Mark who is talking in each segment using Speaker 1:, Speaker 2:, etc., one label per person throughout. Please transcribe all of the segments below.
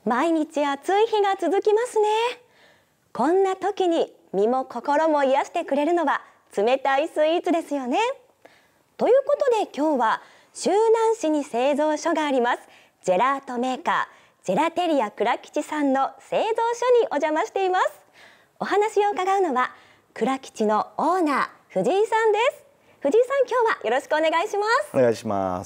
Speaker 1: 毎日暑い日が続きますね。こんな時に身も心も癒してくれるのは冷たいスイーツですよね。ということで今日は周南市に製造所がありますジェラートメーカージェラテリア倉吉さんの製造所にお邪魔しています。お話を伺うのは倉吉のオーナー藤井さんです。藤井さん、今日はよろしくお願いします。
Speaker 2: お願いします。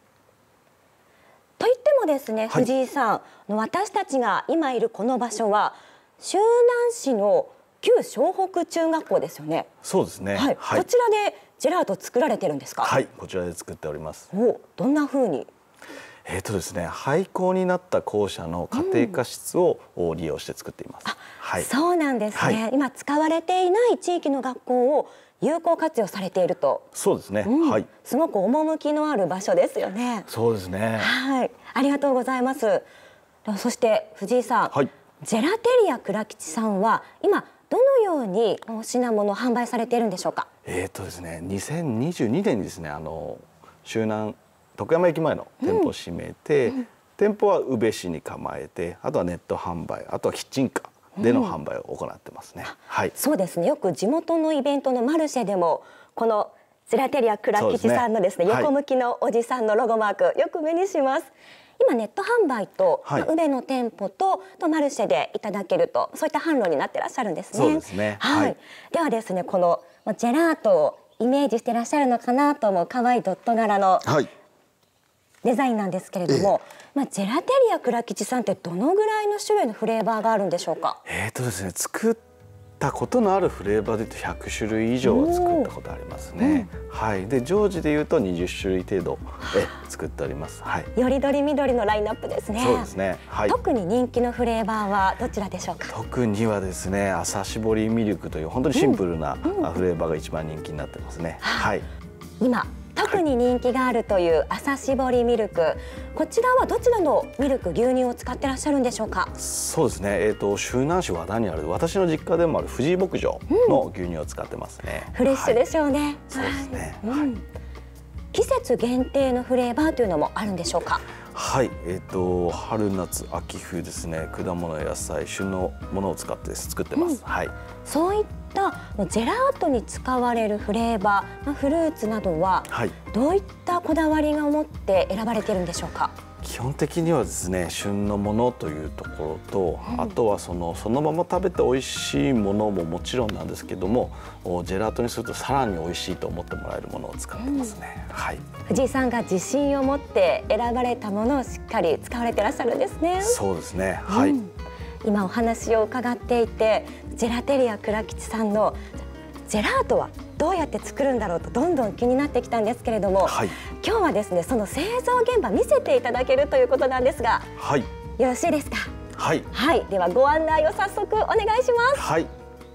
Speaker 1: といってもですね、
Speaker 2: はい、
Speaker 1: 藤井さん、私たちが今いるこの場所は周南市の旧湘北中学校ですよね。
Speaker 2: そうですね。
Speaker 1: はい、
Speaker 2: はい、
Speaker 1: こちらでジェラート作られてるんですか。
Speaker 2: はい、こちらで作っております。
Speaker 1: どんな風に。
Speaker 2: ですね、廃校になった校舎の家庭科室を利用して作っています。
Speaker 1: はい、そうなんですね。はい、今使われていない地域の学校を有効活用されていると。
Speaker 2: そうですね。はい。
Speaker 1: すごく趣のある場所ですよね。
Speaker 2: そうですね。
Speaker 1: はい、ありがとうございます。そして藤井さん、
Speaker 2: はい、
Speaker 1: ジェラテリア倉吉さんは今どのように品物を販売されているんでしょうか。
Speaker 2: ですね、2022年にですね、周南徳山駅前の店舗を閉めて、店舗は宇部市に構えて、あとはネット販売、あとはキッチンカーでの販売を行ってますね。はい。
Speaker 1: そうですね。よく地元のイベントのマルシェでもこのジェラテリア倉吉さんのですね、横向きのおじさんのロゴマーク、よく目にします。今ネット販売と、宇部の店舗とマルシェでいただけると、そういった販路になってらっしゃるんですね。
Speaker 2: そうですね。
Speaker 1: はい。ではですね、このジェラートをイメージしてらっしゃるのかなと思う可愛いドット柄のデザインなんですけれども、ジェラテリア倉吉さんってどのぐらいの種類のフレーバーがあるんでしょうか。
Speaker 2: ですね、作ったことのあるフレーバーでいうと100種類以上は作ったことありますね。はい。で常時でいうと20種類程度作っております。はい。
Speaker 1: よりどりみどりのラインナップですね。
Speaker 2: そうですね。はい。
Speaker 1: 特に人気のフレーバーはどちらでしょうか。
Speaker 2: 特にはですね、朝搾りミルクという本当にシンプルなフレーバーが一番人気になってますね。はい。
Speaker 1: 今特に人気があるという朝搾りミルク、こちらはどちらのミルク、牛乳を使ってらっしゃるんでしょうか。
Speaker 2: そうですね、周南市和田にある私の実家でもある藤井牧場の牛乳を使ってますね。
Speaker 1: フレッシュでしょうね。
Speaker 2: そうですね。
Speaker 1: 季節限定のフレーバーというのもあるんでしょうか。
Speaker 2: はい、春夏秋冬ですね、果物野菜旬のものを使って作ってます。はい。
Speaker 1: そういったジェラートに使われるフレーバー、フルーツなどはどういったこだわりが持って選ばれているんでしょうか。
Speaker 2: 基本的にはですね、旬のものというところと、あとはそのまま食べて美味しいものももちろんなんですけども、ジェラートにするとさらに美味しいと思ってもらえるものを使ってますね。はい。
Speaker 1: 藤井さんが自信を持って選ばれたものをしっかり使われてらっしゃるんですね。
Speaker 2: そうですね。はい。
Speaker 1: 今お話を伺っていて、ジェラテリア倉吉さんのジェラートはどうやって作るんだろうとどんどん気になってきたんですけれども、今日はですね、その製造現場見せていただけるということなんですが、
Speaker 2: はい、
Speaker 1: よろしいですか。
Speaker 2: はい、
Speaker 1: はい、ではご案内を早速お願いします。
Speaker 2: はい、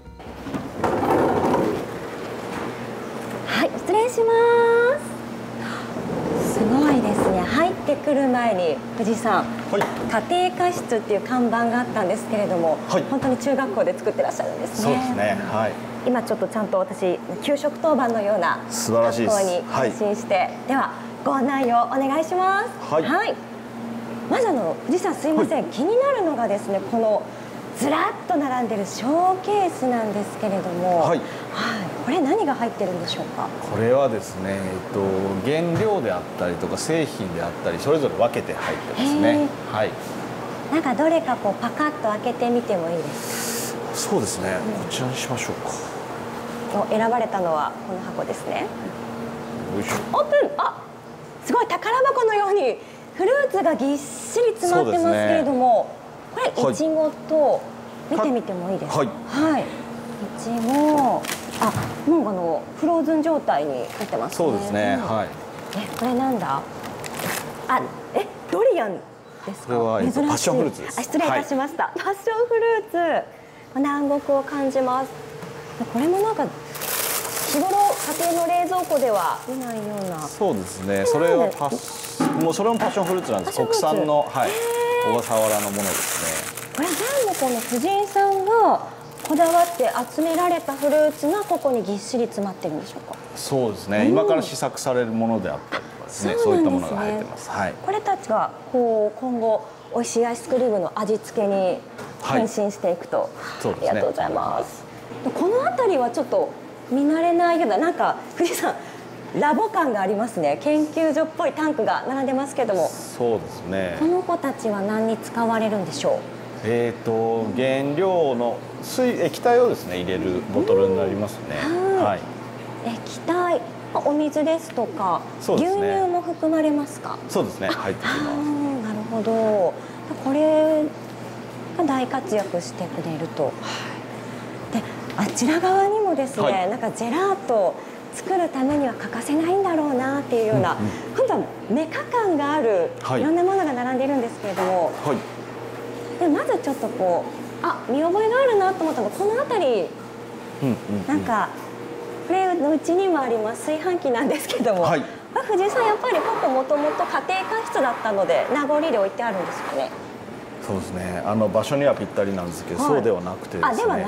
Speaker 1: はい、失礼します。すごいですね。入ってくる前に藤井さん、家庭科室っていう看板があったんですけれども、本当に中学校で作ってらっしゃるんですね。
Speaker 2: そうですね。はい。
Speaker 1: 今ちょっとちゃんと私給食当番のような学校に安心して、ではご案内をお願いします。はい。まず藤井さん、すいません、気になるのがですね、このずらっと並んでるショーケースなんですけれども、これ何が入ってるんでしょうか。
Speaker 2: これはですね、原料であったりとか製品であったりそれぞれ分けて入ってますね。はい。
Speaker 1: なんかどれかパカッと開けてみてもいいですか。
Speaker 2: そうですね。こちらにしましょうか。
Speaker 1: 選ばれたのはこの箱ですね。オープン。あ、すごい宝箱のようにフルーツがぎっしり詰まってますけれども、これいちごと見てみてもいいですか。はい。いちご。あ、もうフローズン状態になってますね。
Speaker 2: そうですね。はい。
Speaker 1: これなんだ。あ、ドリアンですか。
Speaker 2: これはパッションフルーツです。
Speaker 1: 失礼いたしました。パッションフルーツ。南国を感じます。これもなんか日頃家庭の冷蔵庫では見ないような。そうですね。
Speaker 2: それはもうそれもパッションフルーツなんです。国産の小笠原のものですね。
Speaker 1: これ全部この藤井さんがこだわって集められたフルーツがここにぎっしり詰まってるんでしょうか。
Speaker 2: そうですね。今から試作されるものであったりとかですね。そういったものが入ってます。はい。
Speaker 1: これたちが今後美味しいアイスクリームの味付けに変身していくと、
Speaker 2: そうですね、
Speaker 1: ありがとうございます。この辺りはちょっと見慣れないけど、なんか藤井さんラボ感がありますね。研究所っぽいタンクが並んでますけども。
Speaker 2: そうですね。
Speaker 1: この子たちは何に使われるんでしょう。
Speaker 2: 原料の液体をですね入れるボトルになりますね。はい。
Speaker 1: 液体、お水ですとか、
Speaker 2: そうですね、
Speaker 1: 牛乳も含まれますか。
Speaker 2: そうですね、入ってきます。
Speaker 1: なるほど。これが大活躍してくれると。で、あちら側にもですね、なんかジェラート作るためには欠かせないんだろうなっていうような、今度はメカ感がある、いろんなものが並んでいるんですけれども、でまずちょっとこう見覚えがあるなと思ったのがこの辺り、なんかこれのうちにもあります炊飯器なんですけども、藤井さんやっぱりここもともと家庭科室だったので名残で置いてあるんですかね。
Speaker 2: そうですね、場所にはぴったりなんですけど、そうではなくてですね、
Speaker 1: ではない、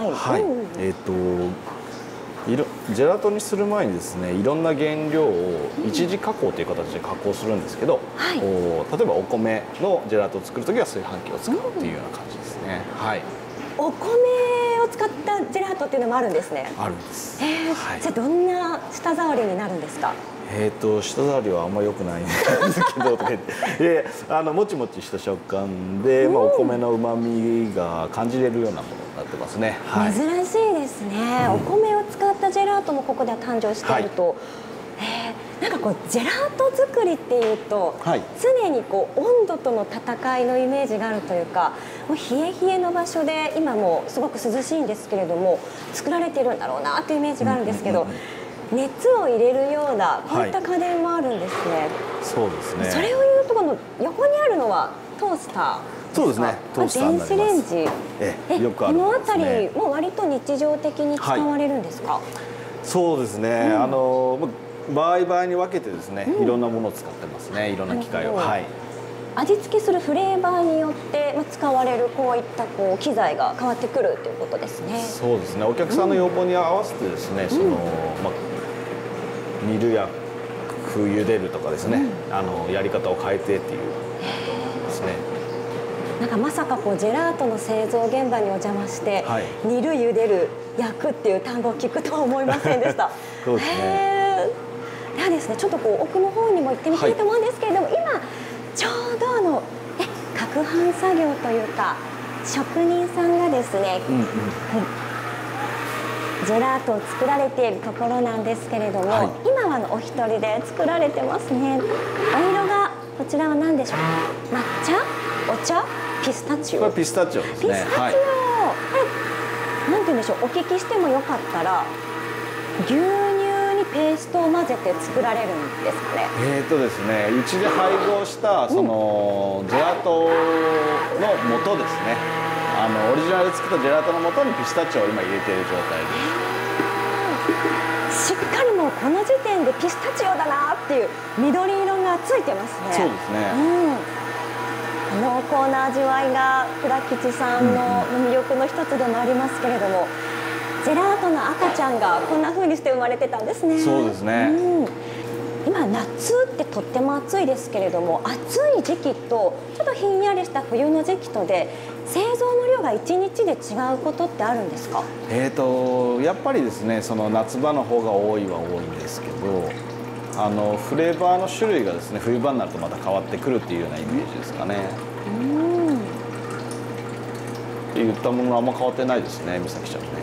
Speaker 2: ジェラートにする前にですね、いろんな原料を一次加工という形で加工するんですけど、例えばお米のジェラートを作るときは炊飯器を使うっていうような感じですね。
Speaker 1: お米を使ったジェラートっていうのもあるんですね。
Speaker 2: あるんです。
Speaker 1: じゃあどんな舌触りになるんですか。
Speaker 2: 舌触りはあんまり良くないんですけどもちもちした食感で、お米の旨味が感じれるようなものになってますね。
Speaker 1: 珍しいですね、お米を使ったジェラートもここでは誕生していると。なんかこうジェラート作りっていうと、常にこう温度との戦いのイメージがあるというか、もう冷え冷えの場所で今もすごく涼しいんですけれども作られてるんだろうなというイメージがあるんですけど、熱を入れるようなこういった家電もあるんですね。
Speaker 2: そうですね。
Speaker 1: それを言うとこの横にあるのはトースター。
Speaker 2: そうですね。トースターになります。
Speaker 1: 電子レンジ。
Speaker 2: よくあるんですね。
Speaker 1: この辺りも割と日常的に使われるんですか。
Speaker 2: そうですね。場合に分けてですね、いろんなものを使ってますね。いろんな機械を。
Speaker 1: 味付けするフレーバーによって使われるこういった機材が変わってくるということですね。
Speaker 2: そうですね。お客さんの要望に合わせてですね、煮るや茹でるとかですね、やり方を変えてっていうですね。
Speaker 1: なんかまさかジェラートの製造現場にお邪魔して、煮る茹でる焼くっていう単語を聞くとは思いませんでした。
Speaker 2: そうですね。
Speaker 1: ではですね、ちょっと奥の方にも行ってみたいと思うんですけれども、今ちょうど攪拌作業というか職人さんがですね、ジェラートを作られているところなんですけれども、今はお一人で作られてますね。お色がこちらは何でしょう。抹茶、お茶、ピスタチオ。
Speaker 2: これピスタチオですね。
Speaker 1: ピスタチオ、なんて言うんでしょう。お聞きしてもよかったら牛乳にペーストを混ぜて作られるんですかね。
Speaker 2: ですね、うちで配合したそのジェラートの素ですね。オリジナルで作ったジェラートの素にピスタチオを今入れている状態です。
Speaker 1: しっかりもうこの時点でピスタチオだなっていう緑色がついてますね。
Speaker 2: そうですね。
Speaker 1: 濃厚な味わいが倉吉さんの魅力の一つでもありますけれども、ジェラートの赤ちゃんがこんな風にして生まれてたんですね。
Speaker 2: そうですね。
Speaker 1: 今夏ってとっても暑いですけれども、暑い時期とちょっとひんやりした冬の時期とで製造の量が1日で違うことってあるんですか。
Speaker 2: やっぱりですね、その夏場の方が多いは多いんですけど、フレーバーの種類がですね、冬場になるとまた変わってくるっていうようなイメージですかね。って言ったものはあんま変わってないですね、美咲ちゃんね。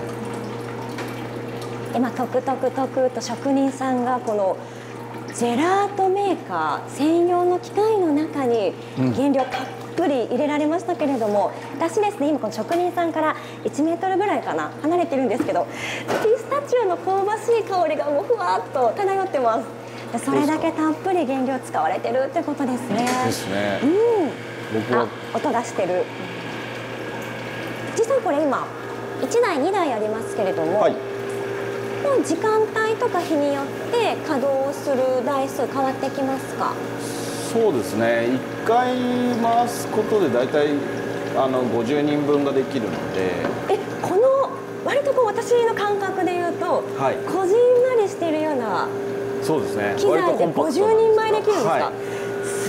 Speaker 1: 今トクトクトクと職人さんがこのジェラートメーカー専用の機械の中に原料たっぷり入れられましたけれども、私ですね、今この職人さんから1メートルぐらいかな離れてるんですけど、ピスタチオの香ばしい香りがもうふわっと漂ってます。それだけたっぷり原料使われてるってことですね。
Speaker 2: ですね。僕は
Speaker 1: 音がしてる。実際これ今1台2台ありますけれども、時間帯とか日によって稼働する台数変わってきますか。
Speaker 2: そうですね、1回回すことでだいたい50人分ができるので、
Speaker 1: この割と私の感覚で言うと、こじんまりしているような
Speaker 2: そうですね、
Speaker 1: 機材で50人前できるんですか。すごい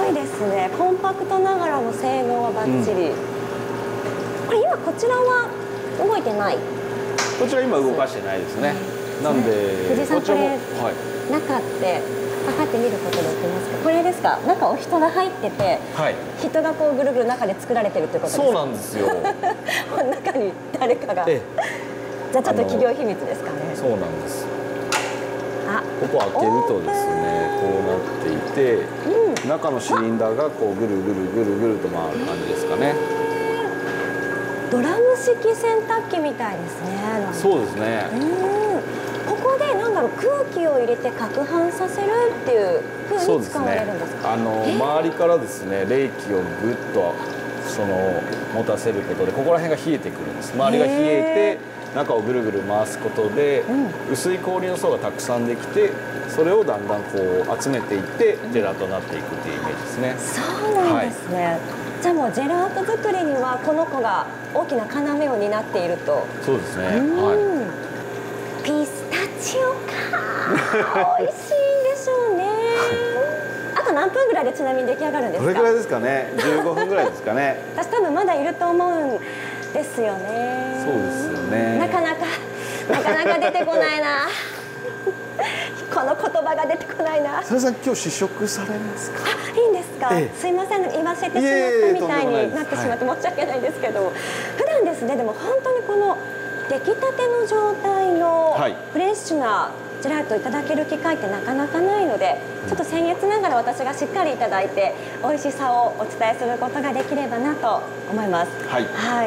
Speaker 1: いですね。コンパクトながらも性能はバッチリ。これ今こちらは動いてない。
Speaker 2: こちら今動かしてないですね。なんで
Speaker 1: 藤井さん、
Speaker 2: こちらも
Speaker 1: これ中って測ってみることできますか。これですか。中お人が入ってて、人がこうぐるぐる中で作られてるってことですか。
Speaker 2: そうなんですよ。
Speaker 1: 中に誰かが。じゃあちょっと企業秘密ですかね。
Speaker 2: そうなんです。ここ開けるとですね、こうなっていて、中のシリンダーがこうぐるぐるぐるぐると回る感じですかね。
Speaker 1: ドラム式洗濯機みたいですね。
Speaker 2: そうですね。
Speaker 1: ここでなんだろう、空気を入れて攪拌させるっていう風に使われるんですか。
Speaker 2: 周りからですね、冷気をぐっと持たせることで、ここら辺が冷えてくるんです。周りが冷えて中をぐるぐる回すことで、薄い氷の層がたくさんできて、それをだんだんこう集めていってジェラートになっていくっていうイメージですね。
Speaker 1: そうなんですね。じゃあもうジェラート作りにはこの子が大きな要を担っていると。
Speaker 2: そうですね。
Speaker 1: ピスタチオか美味しいんでしょうね。あと何分ぐらいでちなみに出来上がるんですか。
Speaker 2: どれぐらいですかね。15分ぐらいですかね。
Speaker 1: 私多分まだいると思うんですよね。
Speaker 2: そうですよね。
Speaker 1: なかなか出てこないな。この言葉が出てこないな。
Speaker 2: それさん、今日試食されますか。
Speaker 1: いいんですか。すいません、言わせてしまったみたいになってしまって申し訳ないんですけど、普段ですね、でも本当にこの出来たての状態のフレッシュなジェラートをいただける機会ってなかなかないので、ちょっと僭越ながら私がしっかりいただいて美味しさをお伝えすることができればなと思います。はい。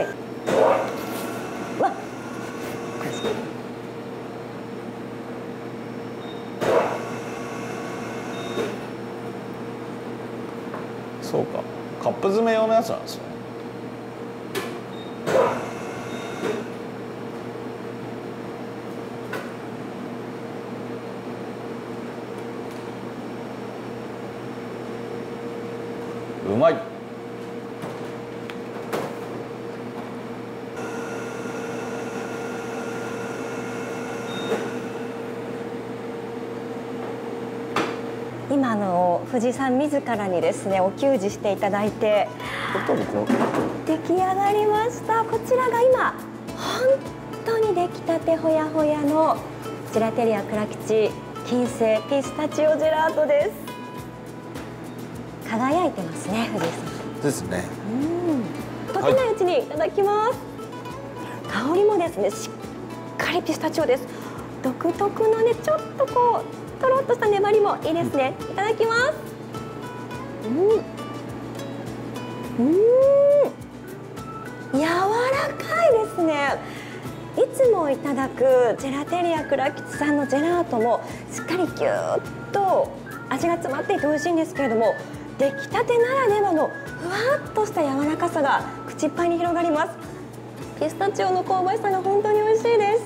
Speaker 1: わっ。
Speaker 2: そうか、カップ詰め用のやつなんですよね。うまい。
Speaker 1: 今藤井さん自らにですねお給仕していただいて出来上がりました。こちらが今本当に出来たてほやほやのジェラテリア倉吉金星ピスタチオジェラートです。輝いてますね、藤井さん。
Speaker 2: ですね。
Speaker 1: 溶けないうちにいただきます。香りもですねしっかりピスタチオです。独特のねちょっとこうとろっとした粘りもいいですね。いただきます。柔らかいですね。いつもいただくジェラテリア倉吉さんのジェラートもしっかりぎゅーっと味が詰まっていて美味しいんですけれども、出来たてならではのふわっとした柔らかさが口いっぱいに広がります。ピスタチオの香ばしさが本当に美味しいです。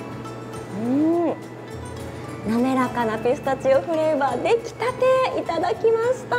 Speaker 1: 滑らかなピスタチオフレーバー出来たていただきました。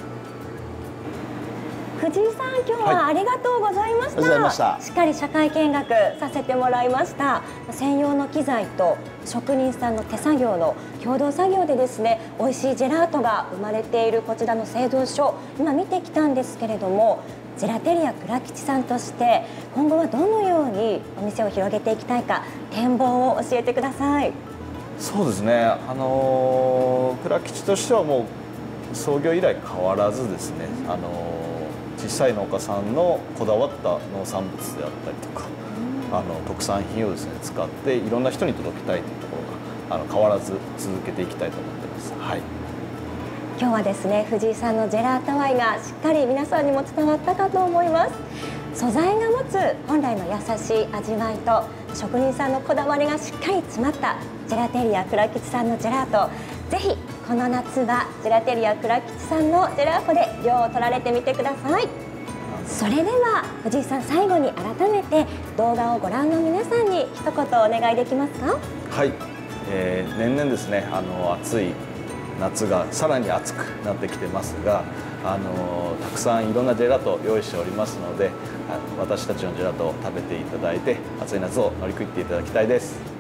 Speaker 1: 藤井さん、今日はありがとうございました。しっかり社会見学させてもらいました。専用の機材と職人さんの手作業の共同作業でですね、美味しいジェラートが生まれているこちらの製造所、今見てきたんですけれども、ジェラテリア倉吉さんとして今後はどのようにお店を広げていきたいか、展望を教えてください。
Speaker 2: そうですね、倉吉としてはもう創業以来変わらずですね、小さい農家さんのこだわった農産物であったりとか、特産品をですね使っていろんな人に届けたいというところが変わらず続けていきたいと思ってます。はい。
Speaker 1: 今日はですね、藤井さんのジェラート愛がしっかり皆さんにも伝わったかと思います。素材が持つ本来の優しい味わいと職人さんのこだわりがしっかり詰まったジェラテリア倉吉さんのジェラート、ぜひこの夏はジェラテリア倉吉さんのジェラートで涼を取られてみてください。それでは藤井さん、最後に改めて動画をご覧の皆さんに一言お願いできますか。
Speaker 2: はい、年々ですね暑い夏がさらに暑くなってきてますが、たくさんいろんなジェラートを用意しておりますので、私たちのジェラートを食べていただいて暑い夏を乗り切っていただきたいです。